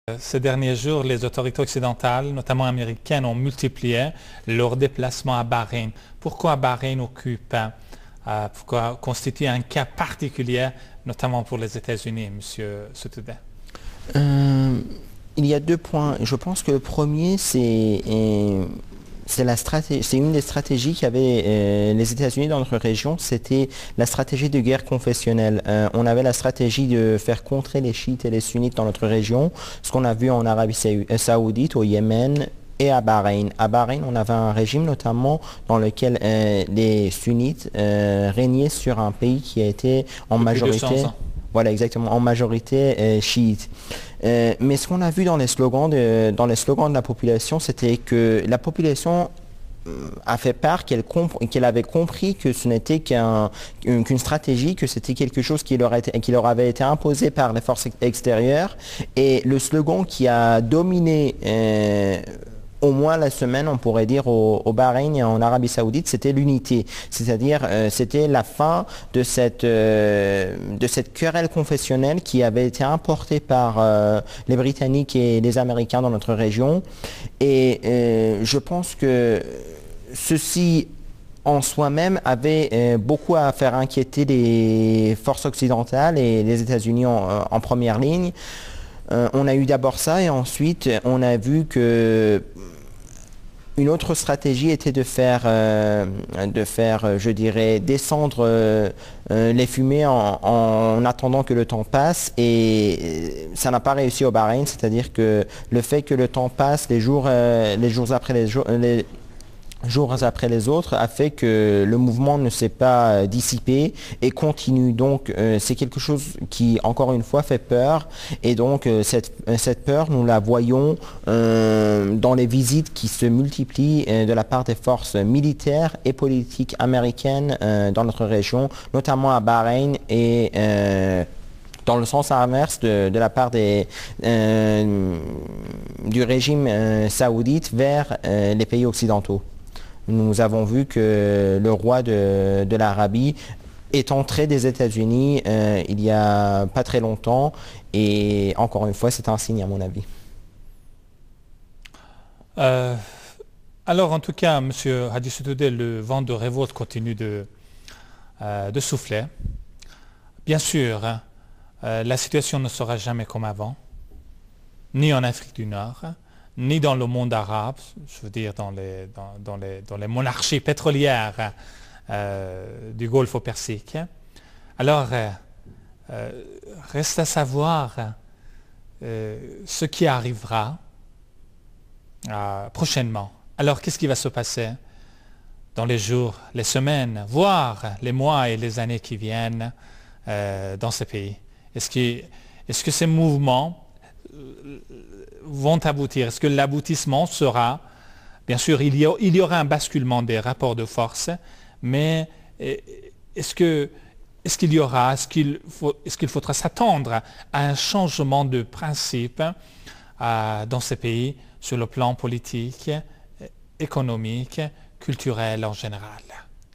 Ces derniers jours, les autorités occidentales, notamment américaines, ont multiplié leurs déplacements à Bahreïn. Pourquoi Bahreïn pourquoi constitue un cas particulier, notamment pour les États-Unis, Monsieur Sotoudeh? Euh, il y a deux points. Je pense que le premier, c'est une des stratégies qu'avaient les États-Unis dans notre région, c'était la stratégie de guerre confessionnelle. On avait la stratégie de faire contrer les chiites et les sunnites dans notre région, ce qu'on a vu en Arabie Saoudite, au Yémen et à Bahreïn. À Bahreïn, on avait un régime notamment dans lequel les sunnites régnaient sur un pays qui a été en Depuis majorité... 200 ans. Voilà, exactement, en majorité chiite. Mais ce qu'on a vu dans les slogans de la population, c'était que la population a fait part qu'elle avait compris que ce n'était qu'une stratégie, que c'était quelque chose qui leur avait été imposé par les forces extérieures. Et le slogan qui a dominé au moins la semaine, on pourrait dire, au Bahreïn et en Arabie Saoudite, c'était l'unité. C'est-à-dire, c'était la fin de cette querelle confessionnelle qui avait été importée par les Britanniques et les Américains dans notre région. Et je pense que ceci en soi-même avait beaucoup à faire inquiéter les forces occidentales et les États-Unis en première ligne. On a eu d'abord ça et ensuite on a vu que une autre stratégie était de faire, je dirais, descendre les fumées en attendant que le temps passe et ça n'a pas réussi au Bahreïn, c'est-à-dire que le fait que le temps passe les jours après jours après les autres a fait que le mouvement ne s'est pas dissipé et continue. Donc c'est quelque chose qui, encore une fois, fait peur. Et donc cette peur, nous la voyons dans les visites qui se multiplient de la part des forces militaires et politiques américaines dans notre région, notamment à Bahreïn et dans le sens inverse de la part du régime saoudite vers les pays occidentaux. Nous avons vu que le roi de l'Arabie est entré des États-Unis il n'y a pas très longtemps et encore une fois c'est un signe à mon avis. Alors en tout cas, Monsieur Hadi Sotoudeh, le vent de révolte continue de souffler. Bien sûr, hein, la situation ne sera jamais comme avant, ni en Afrique du Nord, ni dans le monde arabe, je veux dire dans les monarchies pétrolières du Golfe Persique. Alors, reste à savoir ce qui arrivera prochainement. Alors, qu'est-ce qui va se passer dans les jours, les semaines, voire les mois et les années qui viennent dans ces pays? Est-ce que ces mouvements vont aboutir? Est-ce que l'aboutissement sera, bien sûr, il y aura un basculement des rapports de force, mais est-ce qu'il faudra s'attendre à un changement de principe dans ces pays sur le plan politique, économique, culturel en général?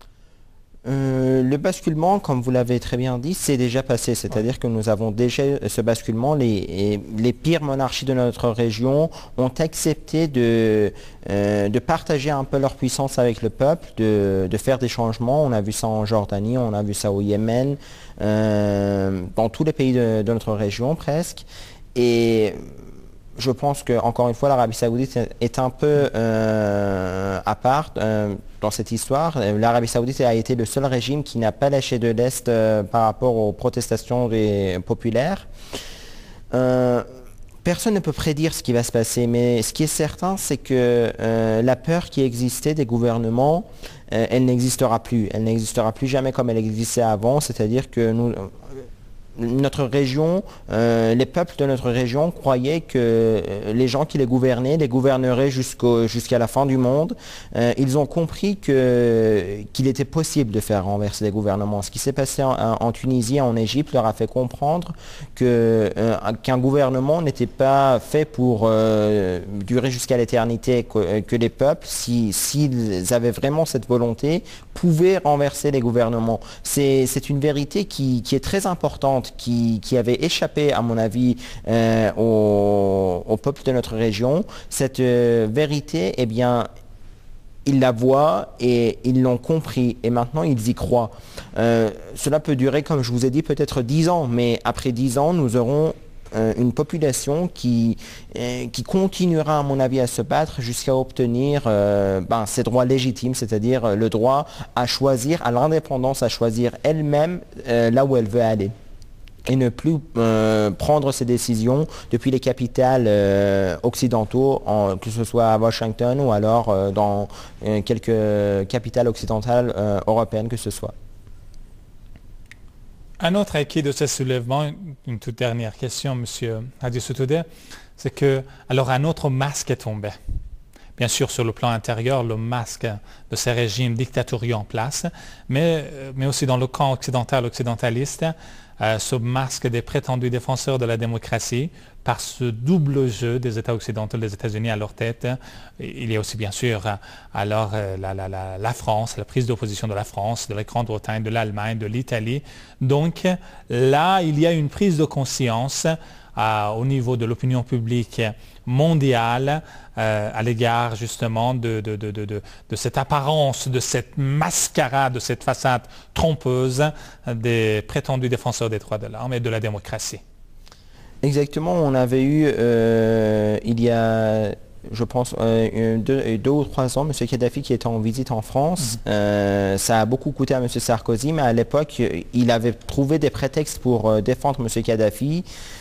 Le basculement, comme vous l'avez très bien dit, c'est déjà passé. C'est-à-dire que nous avons déjà ce basculement. Les pires monarchies de notre région ont accepté de partager un peu leur puissance avec le peuple, de faire des changements. On a vu ça en Jordanie, on a vu ça au Yémen, dans tous les pays de notre région presque. Et je pense que, encore une fois, l'Arabie Saoudite est un peu à part dans cette histoire. L'Arabie Saoudite a été le seul régime qui n'a pas lâché de l'Est par rapport aux protestations populaires. Personne ne peut prédire ce qui va se passer, mais ce qui est certain, c'est que la peur qui existait des gouvernements, elle n'existera plus. Elle n'existera plus jamais comme elle existait avant, c'est-à-dire que notre région, les peuples de notre région croyaient que les gens qui les gouverneraient jusqu'à la fin du monde. Ils ont compris qu'il était possible de faire renverser les gouvernements. Ce qui s'est passé en Tunisie et en Égypte leur a fait comprendre qu'un gouvernement n'était pas fait pour durer jusqu'à l'éternité, que les peuples, s'ils avaient vraiment cette volonté, pouvaient renverser les gouvernements. C'est une vérité qui est très importante, qui avait échappé, à mon avis, aux au peuple de notre région. Cette vérité, eh bien, ils la voient et ils l'ont compris et maintenant ils y croient. Cela peut durer, comme je vous ai dit, peut-être 10 ans, mais après 10 ans, nous aurons une population qui continuera, à mon avis, à se battre jusqu'à obtenir ses droits légitimes, c'est-à-dire le droit à choisir, à l'indépendance, à choisir elle-même là où elle veut aller. Et ne plus prendre ses décisions depuis les capitales occidentaux, que ce soit à Washington ou alors dans quelques capitales occidentales européennes que ce soit. Un autre acquis de ce soulèvement, une toute dernière question, M. Hadi Sotoudeh, c'est que, alors un autre masque est tombé. Bien sûr, sur le plan intérieur, le masque de ces régimes dictatoriaux en place, mais aussi dans le camp occidentaliste, ce masque des prétendus défenseurs de la démocratie, par ce double jeu des États occidentaux, des États-Unis à leur tête. Il y a aussi bien sûr alors la France, la prise d'opposition de la France, de la Grande-Bretagne, de l'Allemagne, de l'Italie. Donc là, il y a une prise de conscience au niveau de l'opinion publique mondiale à l'égard justement de cette apparence, de cette mascarade, de cette façade trompeuse des prétendus défenseurs des droits de l'homme et de la démocratie. Exactement, on avait eu il y a, je pense, 2 ou 3 ans, M. Kadhafi qui était en visite en France. Ça a beaucoup coûté à M. Sarkozy, mais à l'époque, il avait trouvé des prétextes pour défendre M. Kadhafi.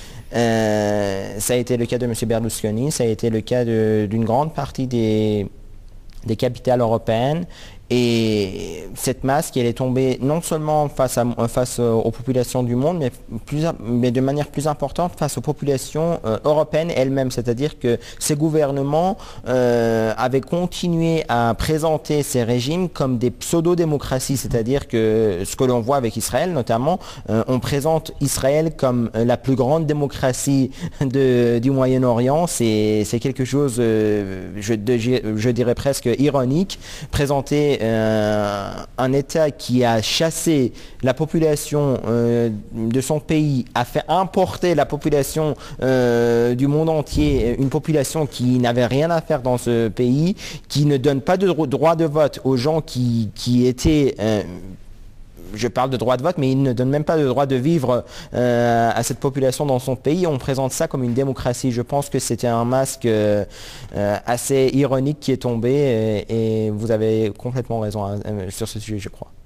Ça a été le cas de M. Berlusconi, ça a été le cas d'une grande partie des capitales européennes. Et cette masque, elle est tombée non seulement face aux populations du monde, mais de manière plus importante face aux populations européennes elles-mêmes. C'est-à-dire que ces gouvernements avaient continué à présenter ces régimes comme des pseudo-démocraties. C'est-à-dire que ce que l'on voit avec Israël notamment, on présente Israël comme la plus grande démocratie du Moyen-Orient. C'est quelque chose, je dirais presque ironique, présenter un État qui a chassé la population de son pays, a fait importer la population du monde entier, une population qui n'avait rien à faire dans ce pays, qui ne donne pas de droit de vote aux gens qui étaient... je parle de droit de vote, mais il ne donne même pas le droit de vivre à cette population dans son pays. On présente ça comme une démocratie. Je pense que c'était un masque assez ironique qui est tombé et vous avez complètement raison sur ce sujet, je crois.